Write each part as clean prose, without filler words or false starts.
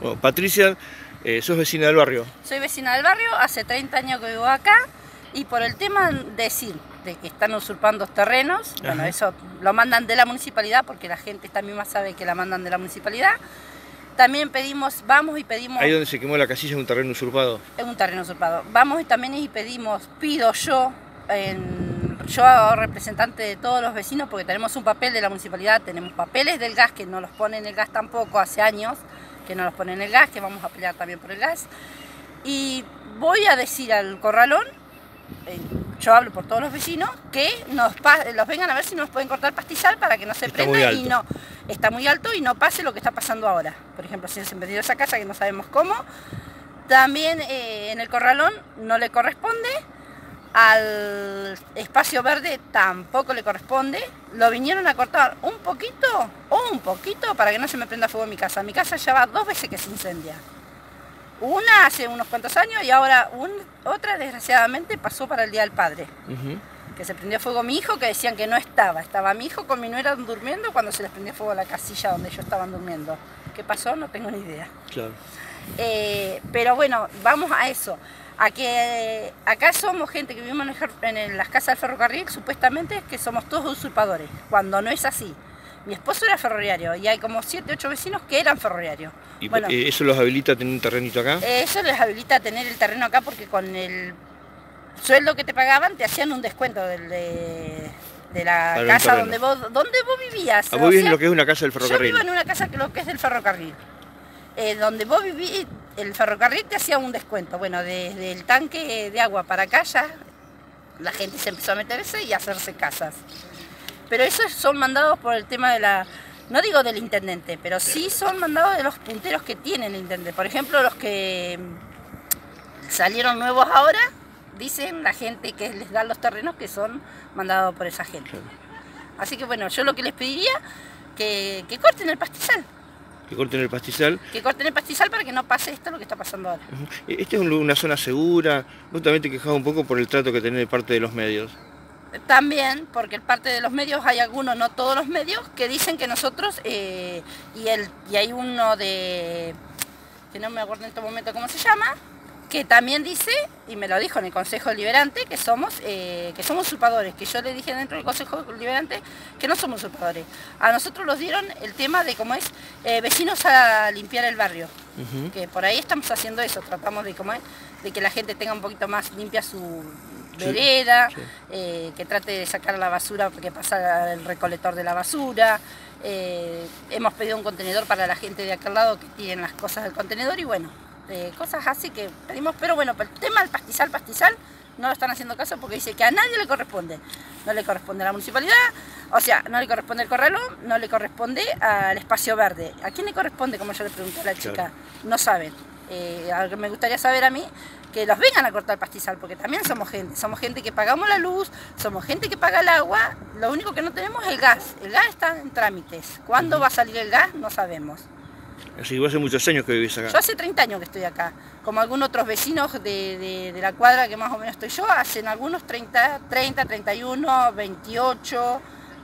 Bueno, Patricia, sos vecina del barrio. Soy vecina del barrio, hace 30 años que vivo acá y por el tema de que están usurpando terrenos, bueno, eso lo mandan de la municipalidad porque la gente esta misma sabe que la mandan de la municipalidad. También pedimos, vamos y pedimos... Ahí donde se quemó la casilla es un terreno usurpado. Es un terreno usurpado. Vamos y también y pedimos, pido yo, yo representante de todos los vecinos, porque tenemos un papel de la municipalidad, tenemos papeles del gas, que no los ponen el gas tampoco, hace años que no los ponen el gas, que vamos a pelear también por el gas. Y voy a decir al corralón, yo hablo por todos los vecinos, que los vengan a ver si nos pueden cortar pastizal para que no se prenda y no... Está muy alto y no pase lo que está pasando ahora. Por ejemplo, si se vendió esa casa que no sabemos cómo. También en el corralón no le corresponde, al espacio verde tampoco le corresponde. Lo vinieron a cortar un poquito para que no se me prenda fuego en mi casa. Mi casa ya va 2 veces que se incendia. Una hace unos cuantos años y ahora otra desgraciadamente pasó para el Día del Padre. Que se prendió fuego mi hijo, que decían que no estaba mi hijo con mi nuera durmiendo cuando se les prendió fuego la casilla donde ellos estaban durmiendo. ¿Qué pasó? No tengo ni idea. Claro. Pero bueno, vamos a eso, a que acá somos gente que vivimos en las casas del ferrocarril, supuestamente que somos todos usurpadores, cuando no es así. Mi esposo era ferroviario y hay como 7, 8 vecinos que eran ferroviarios. ¿Y bueno, eso los habilita a tener un terrenito acá? Eso les habilita a tener el terreno acá porque con el sueldo que te pagaban te hacían un descuento de la casa donde vos vivías. Vos vivís en lo que es una casa del ferrocarril. Yo vivo en una casa que lo que es del ferrocarril. Donde vos vivís, el ferrocarril te hacía un descuento. Bueno, desde el tanque de agua para acá ya la gente se empezó a meterse y a hacerse casas. Pero esos son mandados por el tema de la... No digo del intendente, pero sí son mandados de los punteros que tiene el intendente. Por ejemplo, los que salieron nuevos ahora, dicen la gente que les da los terrenos que son mandados por esa gente. Así que bueno, yo lo que les pediría, que corten el pastizal. Que corten el pastizal. Que corten el pastizal para que no pase esto lo que está pasando ahora. Esta es una zona segura. Vos también te quejás un poco por el trato que tenés de parte de los medios. También, porque en parte de los medios hay algunos, no todos los medios, que dicen que nosotros, y hay uno que no me acuerdo en este momento cómo se llama, que también dice, y me lo dijo en el Consejo Deliberante, que somos usurpadores, que yo le dije dentro del Consejo Deliberante que no somos usurpadores. A nosotros nos dieron el tema de cómo es vecinos a limpiar el barrio, que por ahí estamos haciendo eso, tratamos de que la gente tenga un poquito más limpia su vereda, que trate de sacar la basura, que pasa el recolector de la basura. Hemos pedido un contenedor para la gente de aquel lado que tiren las cosas del contenedor y bueno, cosas así que pedimos, pero bueno, el tema del pastizal no lo están haciendo caso porque dice que a nadie le corresponde. No le corresponde a la municipalidad, o sea, no le corresponde al corralón, no le corresponde al espacio verde. ¿A quién le corresponde? Como yo le pregunté a la chica, claro. No saben. Algo que me gustaría saber a mí, que los vengan a cortar el pastizal, porque también somos gente que pagamos la luz, somos gente que paga el agua, lo único que no tenemos es el gas está en trámites. ¿Cuándo va a salir el gas? No sabemos. Así que hace muchos años que vivís acá. Yo hace 30 años que estoy acá, como algunos otros vecinos de la cuadra que más o menos estoy yo, hacen algunos 30, 31, 28,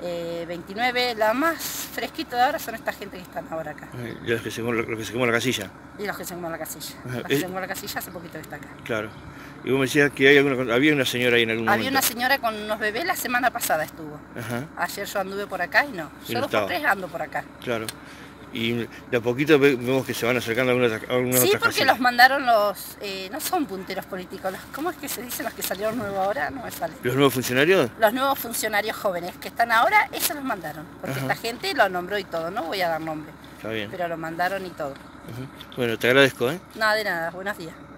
29, la más fresquita de ahora son esta gente que están ahora acá. Y los que se quemó la casilla. Y los que se quemó la casilla. Los que se quemó la casilla hace poquito que está acá. Claro. Y vos me decías que había una señora ahí en algún momento. Había una señora con unos bebés, la semana pasada estuvo. Ayer yo anduve por acá y no. Yo 2 por 3 ando por acá. Claro. Y de a poquito vemos que se van acercando algunas sí, otras porque los mandaron no son punteros políticos, ¿cómo es que se dicen los que salieron nuevos ahora? No me sale. ¿Los nuevos funcionarios? Los nuevos funcionarios jóvenes que están ahora, esos los mandaron, porque esta gente lo nombró y todo, no voy a dar nombre. Está bien. Pero lo mandaron y todo. Bueno, te agradezco, Nada de nada, buenos días.